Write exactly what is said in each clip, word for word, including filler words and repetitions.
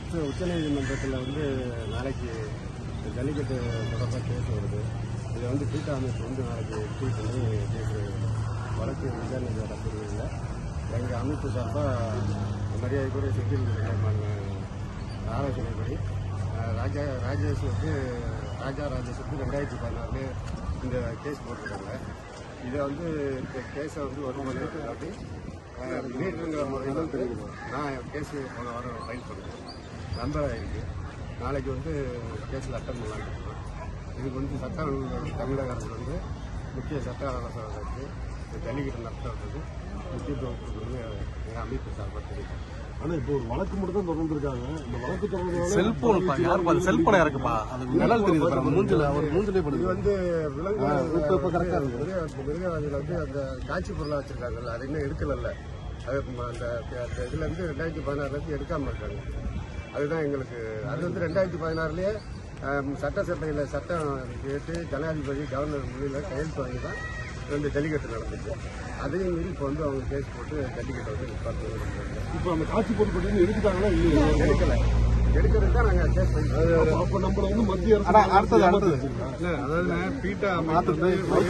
உச்ச உச்சநீதிமன்றத்தில் வந்து நாளைக்கு ஜல்லிக்கட்டு தொடர்பாக கேஸ் வருது. இதை வந்து பீட்டா அமைப்பு வந்து நாளைக்கு எக்ஸ்டீவ் பண்ணி கேஸ் வழக்கு விசாரணை நடத்துறதில்லை. எங்கள் அமைப்பு சார்பாக மரியாதைக்குரிய செந்தில் ஆலோசனைப்படி ராஜா ராஜேஷுக்கு ராஜா ராஜேஷுக்கு ரெண்டாயிரத்தி பதினாறு இந்த கேஸ் போட்டிருக்காங்க. இதை வந்து இந்த கேஸை வந்து வரும்போது அப்படி மீட்டருங்கிற முறையில் வந்து நான் கேஸு போன வாரம் ஃபைல் பண்ணுறேன். நம்பர் ஆகிருக்கு. நாளைக்கு வந்து கேஸில் அட்டன் பண்ணலான்னு இருக்கோம். இதுக்கு வந்து சட்ட தமிழக அரசு வந்து முக்கிய சட்ட ஆலோசகர்களுக்கு இந்த ஜல்லிக்கட்டு நடத்துறதுக்கு முக்கியத்துவம் கொடுக்குறது எங்கள் அமைப்பு சார்பாக தெரியும். ஆனால் இப்போ ஒரு வழக்கு மட்டும் தான் தொடர்ந்துருக்காங்க. இந்த வழக்கு தொடர்ந்து செல்போன் யார் செல்போனை இறக்குப்பா அது நிழல் தெரியுது மூஞ்சில ஒரு மூஞ்சிலே இது வந்து விலங்கு மிருகராஜில் வந்து அந்த காட்சி பொருளாக வச்சிருக்காங்கல்ல, அது இன்னும் எடுக்கலல்ல. அது அந்த இதுல இருந்து ரெண்டாயிரத்தி பதினாறுலேருந்து எடுக்காமல் இருக்காங்க. அதுதான் எங்களுக்கு அது வந்து ரெண்டாயிரத்தி பதினாறுலேயே சட்டசபையில் சட்டம் கேட்டு ஜனாதிபதி கவர்னர் மொழியில் கையெழுத்து வாங்கி தான் இந்த ஜல்லிக்கட்டு நடந்துச்சு. அதையும் மீறி இப்போ வந்து அவங்க கேஸ் போட்டு ஜல்லிக்கட்டை வந்து நிப்பாட்டு. இப்போ அந்த காட்சி பொருட்கள் எடுத்துட்டாங்களா இல்லையா? எடுக்கல. எடுக்கிறது தான் நாங்கள் கேஸ் பண்ணி அப்போ நம்மள வந்து மத்திய அரசு அடுத்தது அடுத்தது இல்லை, அதாவது பீட்டா மாற்றம்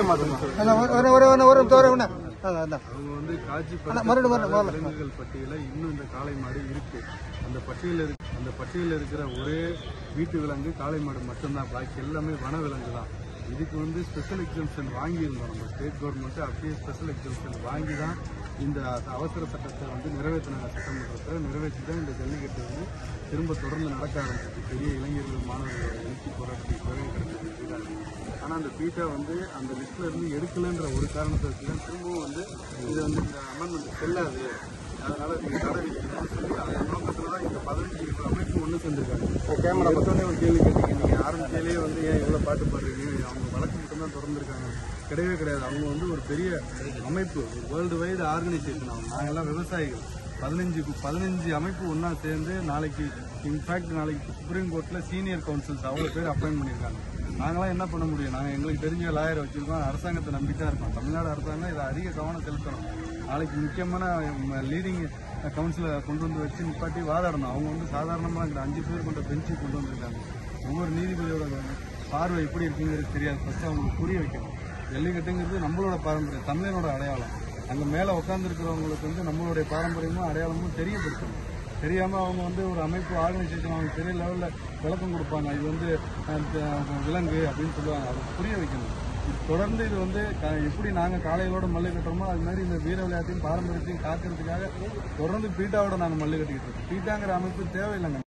அவங்க வந்து காட்சிப்படுத்த விலங்குகள் பட்டியல இன்னும் இந்த காளை மாடு இருக்கு. அந்த பட்டியலில் அந்த பட்டியலில் இருக்கிற ஒரே வீட்டு விலங்கு காளை மாடு மட்டும்தான். பாக்கி எல்லாமே வன விலங்கு தான். இதுக்கு வந்து ஸ்பெஷல் எக்ஸம்ஷன் வாங்கியிருந்தோம். நம்ம ஸ்டேட் கவர்மெண்ட் அப்படியே ஸ்பெஷல் எக்ஸம்ஷன் வாங்கி தான் இந்த அவசர சட்டத்தை வந்து நிறைவேற்றினாங்க. சட்டமன்றத்தை நிறைவேற்றி தான் இந்த ஜல்லிக்கட்டு வந்து திரும்ப தொடர்ந்து நடக்க ஆரம்பிச்சிச்சு. பெரிய இளைஞர்கள் மாணவர்களோட எழுச்சி போராட்டி குறைய கிடைச்சிருக்காங்க. ஆனால் அந்த பீட்டா வந்து அந்த லிஸ்ட்ல இருந்து எடுக்கலன்ற ஒரு காரணத்தை வச்சு தான் திரும்பவும் வந்து இது வந்து இந்த அமெண்ட்மெண்ட் செல்லாது, அதனால நீங்க தடை விதிக்கணும்னு சொல்லி அந்த நோக்கத்தில் தான் இந்த பதினஞ்சு அமைப்பு ஒன்று செஞ்சிருக்காங்க. கேமரா மொத்தமே ஒரு கேள்வி கேட்டீங்க. நீங்கள் ஆரம்பத்திலேயே வந்து ஏன் இவ்வளோ பாட்டு பாடுறீங்க, அவங்க வழக்கு மட்டும்தான் திறந்துருக்காங்க. கிடையவே கிடையாது. அவங்க வந்து ஒரு பெரிய அமைப்பு, ஒரு வேர்ல்டு வைடு ஆர்கனைசேஷன். அவங்க நாங்கள்லாம் விவசாயிகள். பதினஞ்சு பதினஞ்சு அமைப்பு ஒன்றா சேர்ந்து நாளைக்கு இன்ஃபேக்ட் நாளைக்கு சுப்ரீம் கோர்ட்டில் சீனியர் கவுன்சில்ஸ் அவ்வளோ பேர் அப்பாயின்ட் பண்ணியிருக்காங்க. நாங்களாம் என்ன பண்ண முடியும்? நாங்கள் எங்களுக்கு தெரிஞ்ச லாயரை வச்சுருக்கோம். அரசாங்கத்தை நம்பிட்டு தான் இருக்கோம். தமிழ்நாடு அரசாங்கம் இதை அதிக கவனம் செலுத்தணும். நாளைக்கு முக்கியமான லீடிங் கவுன்சிலை கொண்டு வந்து வச்சு நிப்பாட்டி வாதாடணும். அவங்க வந்து சாதாரணமாக இந்த அஞ்சு பேர் கொண்ட பெஞ்சு கொண்டு வந்திருக்காங்க. ஒவ்வொரு நீதிபதியோட பார்வை எப்படி இருக்குங்கிறது தெரியாது. ஃபர்ஸ்ட் அவங்களுக்கு புரிய வைக்கணும். ஜல்லிக்கட்டுங்கிறது நம்மளோட பாரம்பரியம், தமிழனோட அடையாளம். அங்கே மேலே உட்காந்துருக்கிறவங்களுக்கு வந்து நம்மளுடைய பாரம்பரியமும் அடையாளமும் தெரியப்படுத்தணும். தெரியாமல் அவங்க வந்து ஒரு அமைப்பு ஆர்கனைசேஷன் அவங்க பெரிய லெவலில் விளக்கம் கொடுப்பாங்க. இது வந்து விலங்கு அப்படின்னு சொல்லுவாங்க. அதை புரிய வைக்கணும். தொடர்ந்து இது வந்து எப்படி நாங்கள் காளைகளோட மல்லு கட்டுறோமோ அது மாதிரி இந்த வீர விளையாட்டையும் பாரம்பரியத்தையும் காக்கிறதுக்காக தொடர்ந்து பீட்டாவோட நாங்கள் மல்லு கட்டிக்கிட்டு இருக்கோம். பீட்டாங்கிற அமைப்பு தேவையில்லைங்க.